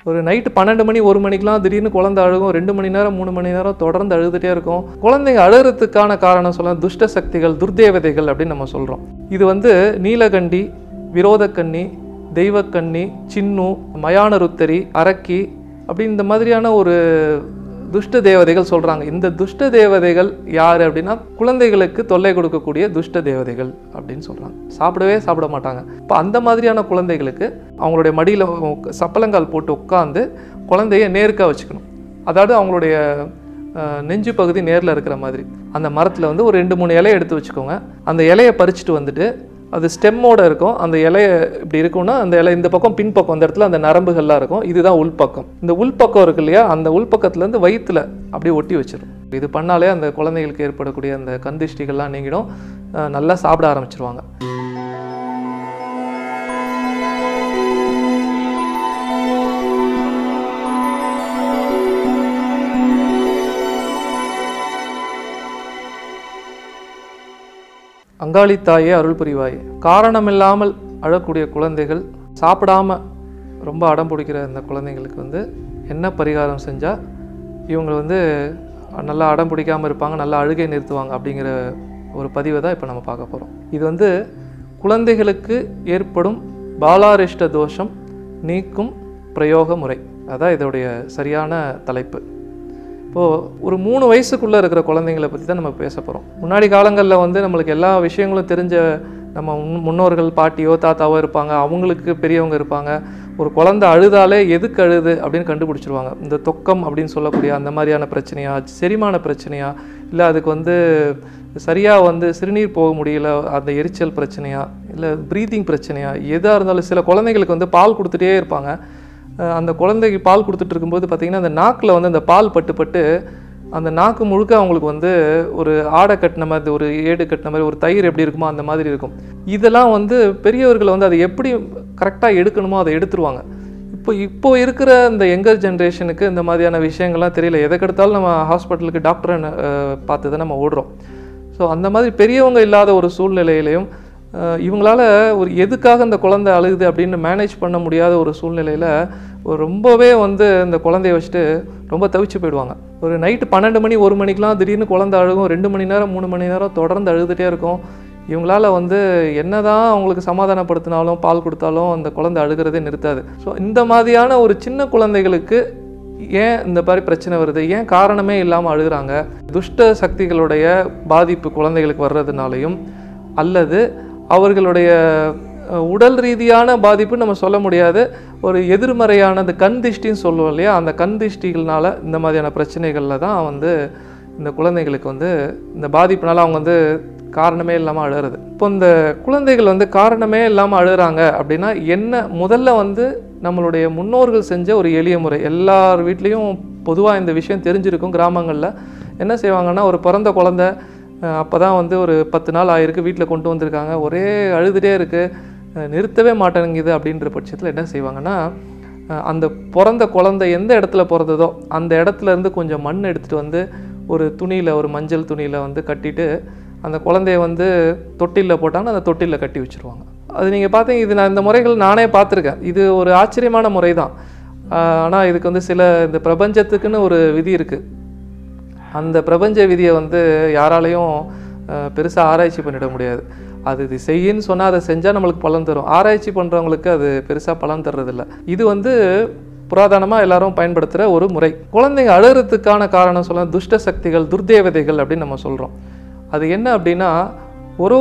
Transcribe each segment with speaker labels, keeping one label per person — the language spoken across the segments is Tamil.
Speaker 1: ஒரு நைட்டு 12 மணி 1 மணிக்கெலாம் திடீர்னு குழந்தை அழுகும், 2 மணி நேரம் 3 மணி நேரம் தொடர்ந்து அழுதுகிட்டே இருக்கும். குழந்தைங்க அழுகிறதுக்கான காரணம் சொல்ல துஷ்ட சக்திகள், துர்தேவதைகள் அப்படின்னு நம்ம சொல்கிறோம். இது வந்து நீலகண்டி, விரோதக்கன்னி, தெய்வக்கன்னி, சின்னு, மயானருத்தரி, அரக்கி அப்படி இந்த மாதிரியான ஒரு துஷ்ட தேவதைகள் சொல்கிறாங்க. இந்த துஷ்ட தேவதைகள் யார் அப்படின்னா குழந்தைகளுக்கு தொல்லை கொடுக்கக்கூடிய துஷ்ட தேவதைகள் அப்படின்னு சொல்கிறாங்க. சாப்பிடவே சாப்பிட மாட்டாங்க. இப்போ அந்த மாதிரியான குழந்தைகளுக்கு அவங்களுடைய மடியில் சப்பலங்கால் போட்டு உட்காந்து குழந்தைய நேர்க்காக வச்சுக்கணும். அதாவது அவங்களுடைய நெஞ்சு பகுதி நேரில் இருக்கிற மாதிரி அந்த மரத்தில் வந்து ஒரு 2-3 இலையை எடுத்து வச்சுக்கோங்க. அந்த இலையை பறிச்சுட்டு வந்துட்டு அது ஸ்டெம்மோடு இருக்கும். அந்த இலையை இப்படி இருக்கும்னா அந்த இலை இந்த பக்கம் பின்பக்கம் அந்த இடத்துல அந்த நரம்புகள்லாம் இருக்கும். இதுதான் உள்பக்கம். இந்த உள்பக்கம் இருக்கு இல்லையா, அந்த உள்பக்கத்துலேருந்து வயிற்றுல அப்படியே ஒட்டி வச்சிடும். இது பண்ணாலே அந்த குழந்தைகளுக்கு ஏற்படக்கூடிய அந்த கந்திஷ்டிகள்லாம் நீங்கிடும். நல்லா சாப்பிட ஆரம்பிச்சிருவாங்க. அங்காளி தாயே அருள் புரிவாயே. காரணமில்லாமல் அழக்கூடிய குழந்தைகள், சாப்பிடாம ரொம்ப அடம் பிடிக்கிற இந்த குழந்தைங்களுக்கு வந்து என்ன பரிகாரம் செஞ்சால் இவங்க வந்து நல்லா அடம் பிடிக்காமல் இருப்பாங்க, நல்லா அழுகை நிறுத்துவாங்க அப்படிங்கிற ஒரு பதிவை தான் இப்போ நம்ம பார்க்க போகிறோம். இது வந்து குழந்தைகளுக்கு ஏற்படும் பாலாரிஷ்ட தோஷம் நீக்கும் பிரயோக முறை. அதான் இதோடைய சரியான தலைப்பு. இப்போது ஒரு 3 வயசுக்குள்ளே இருக்கிற குழந்தைங்களை பற்றி தான் நம்ம பேச போகிறோம். முன்னாடி காலங்களில் வந்து நம்மளுக்கு எல்லா விஷயங்களும் தெரிஞ்ச நம்ம முன்னோர்கள், பாட்டியோ தாத்தாவோ இருப்பாங்க, அவங்களுக்கு பெரியவங்க இருப்பாங்க. ஒரு குழந்தை அழுதாலே எதுக்கு அழுது அப்படின்னு கண்டுபிடிச்சிருவாங்க. இந்த தொக்கம் அப்படின்னு சொல்லக்கூடிய அந்த மாதிரியான பிரச்சனையா, செரிமான பிரச்சனையா, இல்லை அதுக்கு வந்து சரியாக வந்து சிறுநீர் போக முடியல அந்த எரிச்சல் பிரச்சனையா, இல்லை ப்ரீத்திங் பிரச்சனையா, எதாக இருந்தாலும் சில குழந்தைங்களுக்கு வந்து பால் கொடுத்துட்டே இருப்பாங்க. அந்த குழந்தைக்கு பால் கொடுத்துட்டு இருக்கும்போது பார்த்திங்கன்னா அந்த நாக்கில் வந்து அந்த பால் பட்டு அந்த நாக்கு முழுக்க அவங்களுக்கு வந்து ஒரு ஆடை கட்டின மாதிரி, ஒரு ஏடு கட்டின மாதிரி, ஒரு தயிர் எப்படி இருக்குமோ அந்த மாதிரி இருக்கும். இதெல்லாம் வந்து பெரியவர்கள் வந்து அதை எப்படி கரெக்டாக எடுக்கணுமோ அதை எடுத்துருவாங்க. இப்போ இருக்கிற இந்த யங்கர் ஜென்ரேஷனுக்கு இந்த மாதிரியான விஷயங்கள்லாம் தெரியல. எதுக்கெடுத்தாலும் நம்ம ஹாஸ்பிட்டலுக்கு டாக்டரை பார்த்து தான் நம்ம ஓடுறோம். ஸோ அந்த மாதிரி பெரியவங்க இல்லாத ஒரு சூழ்நிலையிலையும் இவங்களால ஒரு எதுக்காக இந்த குழந்தை அழுகுது அப்படின்னு மேனேஜ் பண்ண முடியாத ஒரு சூழ்நிலையில் ரொம்பவே வந்து இந்த குழந்தைய வச்சுட்டு ரொம்ப தவிச்சு போயிடுவாங்க. ஒரு நைட்டு 12 மணி 1 மணிக்கெலாம் திடீர்னு குழந்தை அழுகும், 2 மணி நேரம் 3 மணி நேரம் தொடர்ந்து அழுதுகிட்டே இருக்கும். இவங்களால வந்து என்ன தான் அவங்களுக்கு சமாதானப்படுத்தினாலும் பால் கொடுத்தாலும் அந்த குழந்தை அழுகிறதே நிறுத்தாது. ஸோ இந்த மாதிரியான ஒரு சின்ன குழந்தைகளுக்கு ஏன் இந்த மாதிரி பிரச்சனை வருது, ஏன் காரணமே இல்லாமல் அழுகிறாங்க? துஷ்ட சக்திகளுடைய பாதிப்பு குழந்தைகளுக்கு வர்றதுனாலையும் அல்லது அவர்களுடைய உடல் ரீதியான பாதிப்பு நம்ம சொல்ல முடியாது, ஒரு எதிர்மறையான அந்த கண் திஷ்டின்னு சொல்லுவோம் இல்லையா, அந்த கண் திஷ்டிகள்னால இந்த மாதிரியான பிரச்சனைகளில் தான் வந்து இந்த குழந்தைகளுக்கு வந்து இந்த பாதிப்புனால அவங்க வந்து காரணமே இல்லாமல் அழுகிறது. இப்போ இந்த குழந்தைகள் வந்து காரணமே இல்லாமல் அழுகிறாங்க அப்படின்னா என்ன? முதல்ல வந்து நம்மளுடைய முன்னோர்கள் செஞ்ச ஒரு எளிய முறை, எல்லார் வீட்லேயும் பொதுவாக இந்த விஷயம் தெரிஞ்சிருக்கும். கிராமங்களில் என்ன செய்வாங்கன்னா, ஒரு பிறந்த குழந்தை அப்போ தான் வந்து ஒரு 10 நாள் ஆயிருக்கு, வீட்டில் கொண்டு வந்திருக்காங்க, ஒரே அழுதுகிட்டே இருக்குது, நிறுத்தவே மாட்டேங்குது அப்படின்ற பட்சத்தில் என்ன செய்வாங்கன்னா, அந்த பிறந்த குழந்தை எந்த இடத்துல பிறந்ததோ அந்த இடத்துல இருந்து கொஞ்சம் மண் எடுத்துகிட்டு வந்து ஒரு துணியில், ஒரு மஞ்சள் துணியில் வந்து கட்டிட்டு அந்த குழந்தைய வந்து தொட்டிலில் போட்டாங்கன்னா அந்த தொட்டிலில் கட்டி வச்சுருவாங்க. அது நீங்கள் பார்த்தீங்க, இது நான் இந்த முறைகள் நானே பார்த்துருக்கேன். இது ஒரு ஆச்சரியமான முறை தான். ஆனால் இதுக்கு வந்து சில இந்த பிரபஞ்சத்துக்குன்னு ஒரு விதி இருக்குது. அந்த பிரபஞ்ச விதியை வந்து யாராலையும் பெருசாக ஆராய்ச்சி பண்ணிட முடியாது. அது இது செய்யின்னு சொன்னால் அதை செஞ்சால் நம்மளுக்கு பலன் தரும். ஆராய்ச்சி பண்ணுறவங்களுக்கு அது பெருசாக பலன் தர்றதில்லை. இது வந்து புராதனமாக எல்லாரும் பயன்படுத்துகிற ஒரு முறை. குழந்தைங்க அழுகிறதுக்கான காரணம் சொல்ல துஷ்ட சக்திகள், துர்தேவதைகள் அப்படின்னு நம்ம சொல்கிறோம். அது என்ன அப்படின்னா, ஒரு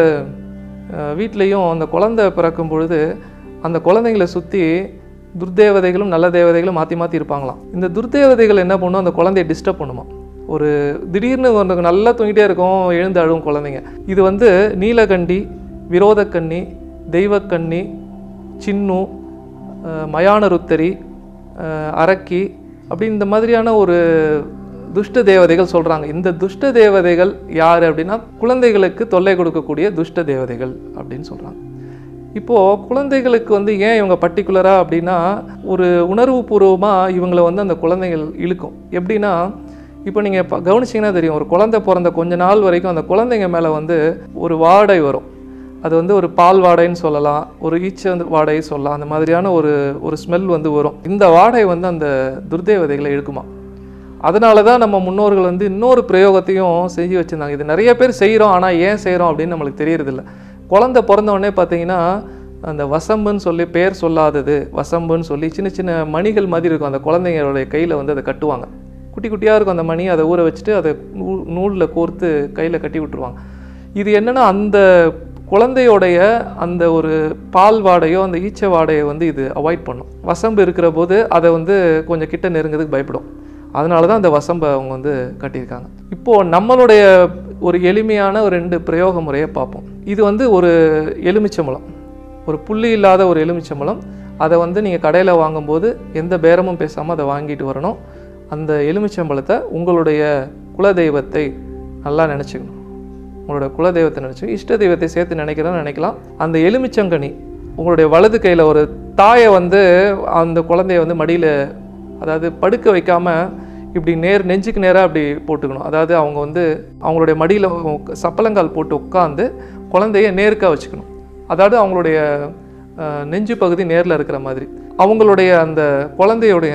Speaker 1: வீட்லேயும் அந்த குழந்தை பிறக்கும் பொழுது அந்த குழந்தைங்களை சுற்றி துர்தேவதைகளும் நல்ல தேவதைகளும் மாற்றி மாற்றி இருப்பாங்களாம். இந்த துர்தேவதைகள் என்ன பண்ணும், அந்த குழந்தைய டிஸ்டர்ப் பண்ணுமா. ஒரு திடீர்னு ஒன்று நல்லா தூங்கிட்டே இருக்கும், எழுந்து அழுவும் குழந்தைங்க. இது வந்து நீலகண்டி, விரோதக்கன்னி, தெய்வக்கன்னி, சின்னு, மயானருத்தரி, அரக்கி அப்படி இந்த மாதிரியான ஒரு துஷ்ட தேவதைகள் சொல்கிறாங்க. இந்த துஷ்ட தேவதைகள் யார் அப்படின்னா குழந்தைகளுக்கு தொல்லை கொடுக்கக்கூடிய துஷ்ட தேவதைகள் அப்படின்னு சொல்கிறாங்க. இப்போது குழந்தைகளுக்கு வந்து ஏன் இவங்க பர்டிகுலராக அப்படின்னா, ஒரு உணர்வு பூர்வமாக இவங்களை வந்து அந்த குழந்தைகள் இழுக்கும். எப்படின்னா, இப்போ நீங்கள் கவனிச்சிங்கன்னா தெரியும், ஒரு குழந்தை பிறந்த கொஞ்ச நாள் வரைக்கும் அந்த குழந்தைங்க மேலே வந்து ஒரு வாடை வரும். அது வந்து ஒரு பால் வாடைன்னு சொல்லலாம், ஒரு ஈச்ச வாடகை சொல்லலாம். அந்த மாதிரியான ஒரு ஸ்மெல் வந்து வரும். இந்த வாடகை வந்து அந்த துர்தேவதைகளை இழுக்குமா. அதனால தான் நம்ம முன்னோர்கள் வந்து இன்னொரு பிரயோகத்தையும் செஞ்சு வச்சுருந்தாங்க. இது நிறைய பேர் செய்கிறோம், ஆனால் ஏன் செய்கிறோம் அப்படின்னு நம்மளுக்கு தெரியறதில்ல. குழந்தை பிறந்த உடனே பார்த்தீங்கன்னா அந்த வசம்புன்னு சொல்லி, பேர் சொல்லாதது வசம்புன்னு சொல்லி சின்ன சின்ன மணிகள் மாதிரி இருக்கும். அந்த குழந்தைங்களுடைய கையில் வந்து அதை கட்டுவாங்க. குட்டி குட்டியாக இருக்கும் அந்த மணி. அதை ஊற வச்சுட்டு அதை நூலில் கோர்த்து கையில் கட்டி விட்டுருவாங்க. இது என்னென்னா அந்த குழந்தையோடைய அந்த ஒரு பால் வாடையோ அந்த ஈச்ச வாடையை வந்து இது அவாய்ட் பண்ணும். வசம்பு இருக்கிற போது அதை வந்து கொஞ்சம் கிட்ட நெருங்கிறதுக்கு பயப்படும். அதனால தான் அந்த வசம்பை அவங்க வந்து கட்டியிருக்காங்க. இப்போது நம்மளுடைய ஒரு எளிமையான ஒரு 2 பிரயோக முறையை பார்ப்போம். இது வந்து ஒரு எலுமிச்சம்பழம், ஒரு புள்ளி இல்லாத ஒரு எலுமிச்சம்பழம். அதை வந்து நீங்கள் கடையில் வாங்கும்போது எந்த பேரமும் பேசாமல் அதை வாங்கிட்டு வரணும். அந்த எலுமிச்சம்பழத்தை உங்களுடைய குலதெய்வத்தை நல்லா நினச்சிக்கணும். உங்களோட குலதெய்வத்தை நினச்சி இஷ்ட தெய்வத்தை சேர்த்து நினைக்கலாம். அந்த எலுமிச்சங்கனி உங்களுடைய வலது கையில், ஒரு தாயை வந்து அந்த குழந்தைய வந்து மடியில், அதாவது படுக்க வைக்காமல் இப்படி நெஞ்சுக்கு நேராக அப்படி போட்டுக்கணும். அதாவது அவங்க வந்து அவங்களுடைய மடியில் சப்பளங்கால் போட்டு உட்காந்து குழந்தைய நேருக்காக வச்சுக்கணும். அதாவது அவங்களுடைய நெஞ்சு பகுதி நேரில் இருக்கிற மாதிரி. அவங்களுடைய அந்த குழந்தையுடைய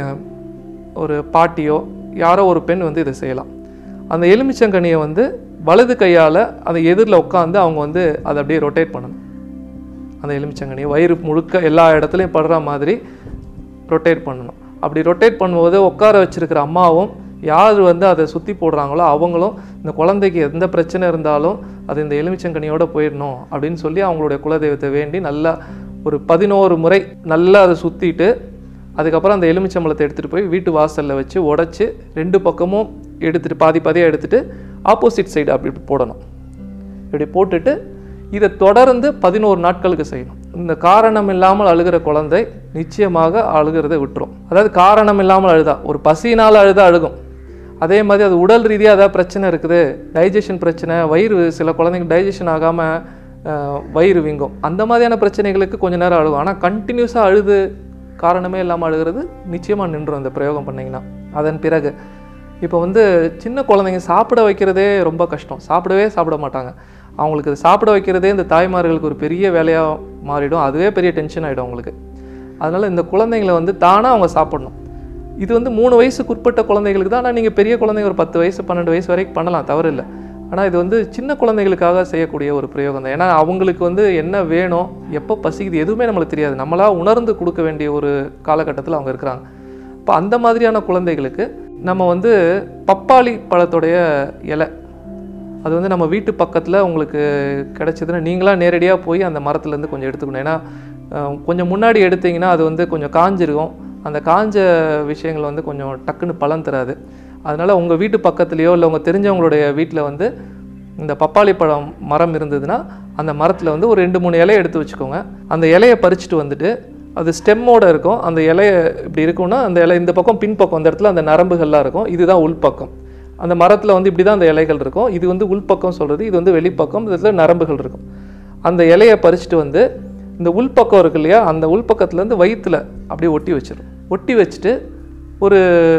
Speaker 1: ஒரு பாட்டியோ யாரோ ஒரு பெண் வந்து இதை செய்யலாம். அந்த எலுமிச்சங்கனியை வந்து வலது கையால் அதை எதிரில் உட்காந்து அவங்க வந்து அதை அப்படியே ரொட்டேட் பண்ணணும். அந்த எலுமிச்சங்கனியை வயிறு முழுக்க எல்லா இடத்துலையும் படுற மாதிரி ரொட்டேட் பண்ணணும். அப்படி ரொட்டேட் பண்ணும்போது உட்கார வச்சுருக்கிற அம்மாவும் யார் வந்து அதை சுற்றி போடுறாங்களோ அவங்களும் இந்த குழந்தைக்கு எந்த பிரச்சனை இருந்தாலும் அது இந்த எலுமிச்சங்கனியோடு போயிடணும் அப்படின்னு சொல்லி அவங்களுடைய குலதெய்வத்தை வேண்டி நல்லா ஒரு 11 முறை நல்லா அதை சுற்றிட்டு, அதுக்கப்புறம் அந்த எலுமிச்சம்பழத்தை எடுத்துகிட்டு போய் வீட்டு வாசலில் வச்சு உடச்சி 2 பக்கமும் எடுத்துகிட்டு பாதியாக எடுத்துகிட்டு ஆப்போசிட் சைடு அப்படி போடணும். இப்படி போட்டுட்டு இதை தொடர்ந்து 11 நாட்களுக்கு செய்யணும். இந்த காரணம் இல்லாமல் அழுகிற குழந்தை நிச்சயமாக அழுகிறதை விட்டுரும். அதாவது காரணம் இல்லாமல் அழுதா, ஒரு பசியினால் அழுகும். அதே மாதிரி அது உடல் ரீதியாக ஏதாவது பிரச்சனை இருக்குது, டைஜஷன் பிரச்சனை, வயிறு சில குழந்தைங்க டைஜஷன் ஆகாமல் வயிறு வீங்கும், அந்த மாதிரியான பிரச்சனைகளுக்கு கொஞ்சம் நேரம் அழுகும். ஆனால் கண்டினியூஸாக அழுது காரணமே இல்லாமல் அழுகிறது நிச்சயமாக நின்றும் அந்த பிரயோகம் பண்ணிங்கன்னா. அதன் பிறகு இப்போ வந்து சின்ன குழந்தைங்க சாப்பிட வைக்கிறதே ரொம்ப கஷ்டம், சாப்பிட மாட்டாங்க. அவங்களுக்கு சாப்பிட வைக்கிறதே இந்த தாய்மார்களுக்கு ஒரு பெரிய வேலையாக மாறிடும். அதுவே பெரிய டென்ஷன் ஆகிடும் அவங்களுக்கு. அதனால் இந்த குழந்தைங்களை வந்து தானாக அவங்க சாப்பிடணும். இது வந்து 3 வயசுக்கு உட்பட்ட குழந்தைகளுக்கு தான். ஆனால் நீங்கள் பெரிய குழந்தைங்க ஒரு 10 வயசு 12 வயசு வரைக்கும் பண்ணலாம், தவறு இல்லை. ஆனால் இது வந்து சின்ன குழந்தைகளுக்காக செய்யக்கூடிய ஒரு பிரயோகம் தான். ஏன்னா அவங்களுக்கு வந்து என்ன வேணும், எப்போ பசிக்குது எதுவுமே நம்மளுக்கு தெரியாது. நம்மளாக உணர்ந்து கொடுக்க வேண்டிய ஒரு காலகட்டத்தில் அவங்க இருக்கிறாங்க. இப்போ அந்த மாதிரியான குழந்தைகளுக்கு நம்ம வந்து பப்பாளி பழத்துடைய இலை, அது வந்து நம்ம வீட்டு பக்கத்தில் உங்களுக்கு கிடச்சிதுன்னா நீங்களாக நேரடியாக போய் அந்த மரத்துலேருந்து கொஞ்சம் எடுத்துக்கணும். ஏன்னா கொஞ்சம் முன்னாடி எடுத்திங்கன்னா அது வந்து கொஞ்சம் காஞ்சிருக்கும். அந்த காஞ்ச விஷயங்கள் வந்து கொஞ்சம் டக்குன்னு பலன் தராது. அதனால் உங்கள் வீட்டு பக்கத்துலேயோ இல்லை உங்கள் தெரிஞ்சவங்களுடைய வீட்டில் வந்து இந்த பப்பாளி பழம் மரம் இருந்ததுன்னா அந்த மரத்தில் வந்து ஒரு 2-3 இலையை எடுத்து வச்சுக்கோங்க. அந்த இலையை பறிச்சுட்டு வந்துட்டு, அது ஸ்டெம்மோடு இருக்கும், அந்த இலையை இப்படி இருக்கும்னா அந்த இலை இந்த பக்கம் பின்பக்கம் அந்த இடத்துல அந்த நரம்புகள்லாம் இருக்கும். இதுதான் உள்பக்கம். அந்த மரத்தில் வந்து இப்படி தான் அந்த இலைகள் இருக்கும். இது வந்து உள்பக்கம் சொல்கிறது, இது வந்து வெளிப்பக்கம், இதில் நரம்புகள் இருக்கும். அந்த இலையை பறிச்சுட்டு வந்து இந்த உள்பக்கம் இருக்கு இல்லையா, அந்த உள்பக்கத்துலேருந்து வயிற்றில் அப்படியே ஒட்டி வச்சுட்டு ஒரு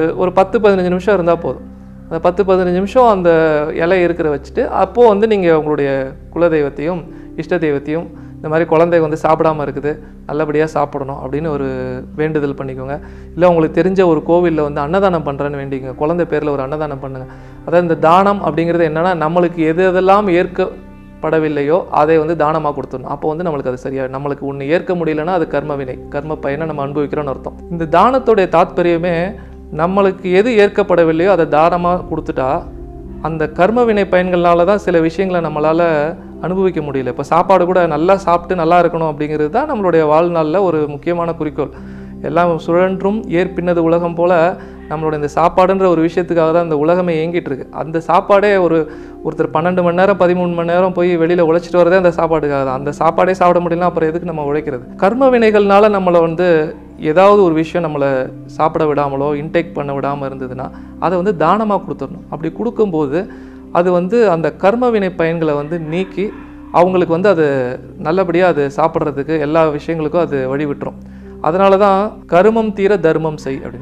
Speaker 1: 10-15 நிமிஷம் இருந்தால் போதும். அந்த 10-15 நிமிஷம் அந்த இலை இருக்கிற வச்சுட்டு அப்போது வந்து நீங்கள் உங்களுடைய குலதெய்வத்தையும் இஷ்ட தெய்வத்தையும் இந்த மாதிரி குழந்தை வந்து சாப்பிடாமல் இருக்குது, நல்லபடியாக சாப்பிடணும் அப்படின்னு ஒரு வேண்டுதல் பண்ணிக்கோங்க. இல்லை உங்களுக்கு தெரிஞ்ச ஒரு கோவிலில் வந்து அன்னதானம் பண்ணுறேன்னு வேண்டிக்கோங்க. குழந்தை பேரில் ஒரு அன்னதானம் பண்ணுங்கள். அதாவது இந்த தானம் அப்படிங்கிறது என்னென்னா, நம்மளுக்கு எதெல்லாம் ஏற்கப்படவில்லையோ அதை வந்து தானமாக கொடுத்துடணும். அப்போ வந்து நம்மளுக்கு அது சரியாக, நம்மளுக்கு ஒன்று ஏற்க முடியலன்னா அது கர்ம வினை, கர்ம பயனை நம்ம அனுபவிக்கிறோன்னு அர்த்தம். இந்த தானத்துடைய தாத்பரியமே நம்மளுக்கு எது ஏற்கப்படவில்லையோ அதை தானமாக கொடுத்துட்டா அந்த கர்ம வினை பயன்களால் தான் சில விஷயங்களை நம்மளால் அனுபவிக்க முடியல. இப்போ சாப்பாடு கூட நல்லா சாப்பிட்டு நல்லா இருக்கணும் அப்படிங்கிறது தான் நம்மளுடைய வாழ்நாளில் ஒரு முக்கியமான குறிக்கோள். எல்லாம் சுழன்றும் ஏற்பின்னது உலகம் போல் நம்மளோட இந்த சாப்பாடுன்ற ஒரு விஷயத்துக்காக தான் இந்த உலகமே இயங்கிட்டு இருக்கு. அந்த சாப்பாடே ஒருத்தர் 12 மணி நேரம் 13 மணி நேரம் போய் வெளியில் உழைச்சிட்டு வரதே அந்த சாப்பாடுக்காக தான். அந்த சாப்பாடே சாப்பிட முடியலன்னா அப்புறம் எதுக்கு நம்ம உழைக்கிறது? கர்ம வினைகள்னால நம்மளை வந்து ஏதாவது ஒரு விஷயம் நம்மளை சாப்பிட விடாமலோ இன்டேக் பண்ண விடாமல் இருந்ததுன்னா அதை வந்து தானமாக கொடுத்துடணும். அப்படி கொடுக்கும்போது அது வந்து அந்த கர்ம வினை பயன்களை வந்து நீக்கி அவங்களுக்கு வந்து அது நல்லபடியாக அது சாப்பிட்றதுக்கு எல்லா விஷயங்களுக்கும் அது வழி விட்டுரும். அதனால தான் கருமம் தீர தர்மம் செய் அப்படின்னு.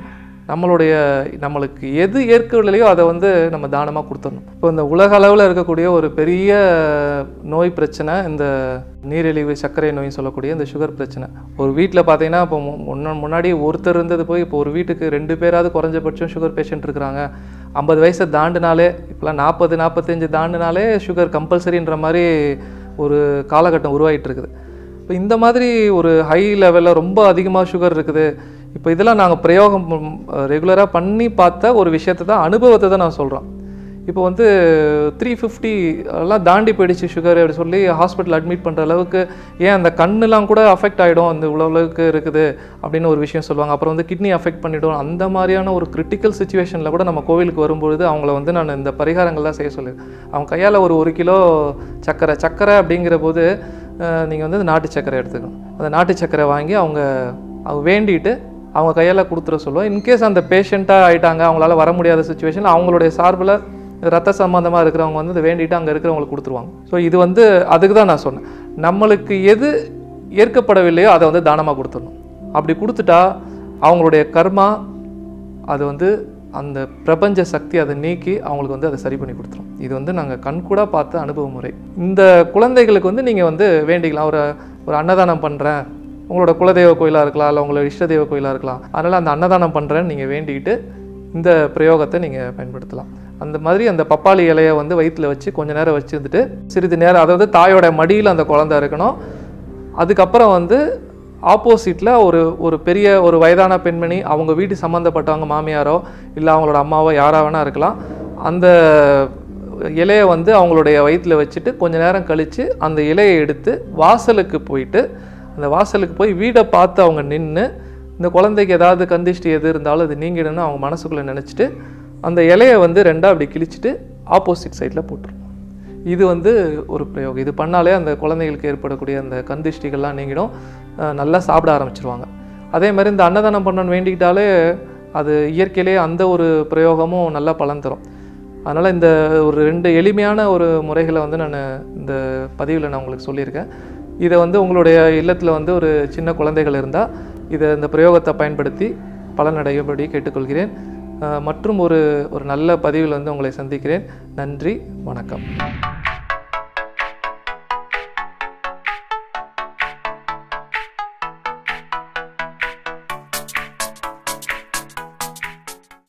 Speaker 1: நம்மளுக்கு எது ஏற்கவில்லையோ அதை வந்து நம்ம தானமாக கொடுத்துடணும். இப்போ இந்த உலக அளவில் இருக்கக்கூடிய ஒரு பெரிய நோய் பிரச்சனை இந்த நீரிழிவு சர்க்கரை நோயின்னு சொல்லக்கூடிய இந்த சுகர் பிரச்சனை. ஒரு வீட்டில் பார்த்தீங்கன்னா இப்போ முன்னாடி ஒருத்தர் இருந்தது போய் இப்போ ஒரு வீட்டுக்கு 2 பேராவது குறைஞ்சபட்சம் சுகர் பேஷண்ட் இருக்கிறாங்க. 50 வயசை தாண்டினாலே, இப்போலாம் 40 45 தாண்டினாலே சுகர் கம்பல்சரின்ற மாதிரி ஒரு காலகட்டம் உருவாகிட்டு இருக்குது. இப்போ இந்த மாதிரி ஒரு ஹை லெவலில் ரொம்ப அதிகமாக சுகர் இருக்குது. இப்போ இதெல்லாம் நாங்கள் பிரயோகம் ரெகுலராக பண்ணி பார்த்த ஒரு விஷயத்தை தான், அனுபவத்தை தான் நான் சொல்கிறோம். இப்போ வந்து 350 எல்லாம் தாண்டி போயிடுச்சு சுகர் அப்படி சொல்லி ஹாஸ்பிட்டல் அட்மிட் பண்ணுற அளவுக்கு, ஏன் அந்த கண்ணுலாம் கூட அஃபெக்ட் ஆகிடும், அந்த அளவுக்கு இருக்குது அப்படின்னு ஒரு விஷயம் சொல்லுவாங்க. அப்புறம் வந்து கிட்னி அஃபெக்ட் பண்ணிவிடும். அந்த மாதிரியான ஒரு கிரிட்டிக்கல் சுச்சுவேஷனில் கூட நம்ம கோவிலுக்கு வரும்பொழுது அவங்கள வந்து நான் இந்த பரிகாரங்கள்லாம் செய்ய சொல்லியிருக்கேன். அவங்க கையால் ஒரு 1 கிலோ சர்க்கரை அப்படிங்கிற போது நீங்கள் வந்து நாட்டு சர்க்கரை எடுத்துக்கணும். அந்த நாட்டு சர்க்கரை வாங்கி அவங்க வேண்டிட்டு அவங்க கையால் கொடுத்துட சொல்லுவோம். இன்கேஸ் அந்த பேஷண்ட்டாக ஆகிட்டாங்க, அவங்களால வர முடியாத சுச்சுவேஷன், அவங்களுடைய சார்பில் ரத்த சம்பந்தமாக இருக்கிறவங்க வந்து அதை வேண்டிட்டு அங்கே இருக்கிறவங்களுக்கு கொடுத்துருவாங்க. ஸோ இது வந்து அதுக்கு தான் நான் சொன்னேன், நம்மளுக்கு எது ஏற்கப்படவில்லையோ அதை வந்து தானமாக கொடுத்துடணும். அப்படி கொடுத்துட்டா அவங்களுடைய கர்மா அது வந்து அந்த பிரபஞ்ச சக்தி அதை நீக்கி அவங்களுக்கு வந்து அதை சரி பண்ணி கொடுத்துரும். இது வந்து நாங்கள் கண்கூடாக பார்த்த அனுபவ முறை. இந்த குழந்தைகளுக்கு வந்து நீங்கள் வந்து வேண்டிக்கலாம், ஒரு அன்னதானம் பண்ணுறேன், உங்களோட குலதெய்வ கோயிலாக இருக்கலாம், இல்லை உங்களோட இஷ்ட தெய்வ கோயிலாக இருக்கலாம், அதனால் அந்த அன்னதானம் பண்ணுறேன்னு நீங்கள் வேண்டிக்கிட்டு இந்த பிரயோகத்தை நீங்கள் பயன்படுத்தலாம். அந்த மாதிரி அந்த பப்பாளி இலையை வந்து வயிற்றில் வச்சு கொஞ்சம் நேரம் வச்சுருந்துட்டு சிறிது நேரம், அதாவது தாயோட மடியில் அந்த குழந்தை இருக்கணும். அதுக்கப்புறம் வந்து ஆப்போசிட்டில் ஒரு பெரிய ஒரு வயதான பெண்மணி, அவங்க வீட்டு சம்மந்தப்பட்டவங்க, மாமியாரோ இல்லை அவங்களோட அம்மாவோ யாராக வேணா இருக்கலாம், அந்த இலையை வந்து அவங்களுடைய வயிற்றில் வச்சுட்டு கொஞ்சம் நேரம் கழித்து அந்த இலையை எடுத்து வாசலுக்கு போயிட்டு, அந்த வாசலுக்கு போய் வீடை பார்த்து அவங்க நின்று, இந்த குழந்தைக்கு ஏதாவது கந்திஷ்டி எது இருந்தாலும் அது நீங்கிடுன்னு அவங்க மனசுக்குள்ளே நினச்சிட்டு அந்த இலையை வந்து 2ஆக அப்படி கிழிச்சிட்டு ஆப்போசிட் சைடில் போட்டுரும். இது வந்து ஒரு பிரயோகம். இது பண்ணாலே அந்த குழந்தைகளுக்கு ஏற்படக்கூடிய அந்த கந்திஷ்டிகள்லாம் நீங்கிடும், நல்லா சாப்பிட ஆரம்பிச்சிருவாங்க. அதே மாதிரி இந்த அன்னதானம் பண்ணணும்னு வேண்டிக்கிட்டாலே அது இயற்கையிலே அந்த ஒரு பிரயோகமும் நல்லா பலன் தரும். அதனால் இந்த ஒரு 2 எளிமையான ஒரு முறைகளை வந்து நான் இந்த பதிவில் நான் உங்களுக்கு சொல்லியிருக்கேன். இதை வந்து உங்களுடைய இல்லத்தில் வந்து ஒரு சின்ன குழந்தைகள் இருந்தால் இந்த பிரயோகத்தை பயன்படுத்தி பலனடையும்படி கேட்டுக்கொள்கிறேன். மற்றும் ஒரு நல்ல பதிவில் வந்து உங்களை சந்திக்கிறேன். நன்றி, வணக்கம்.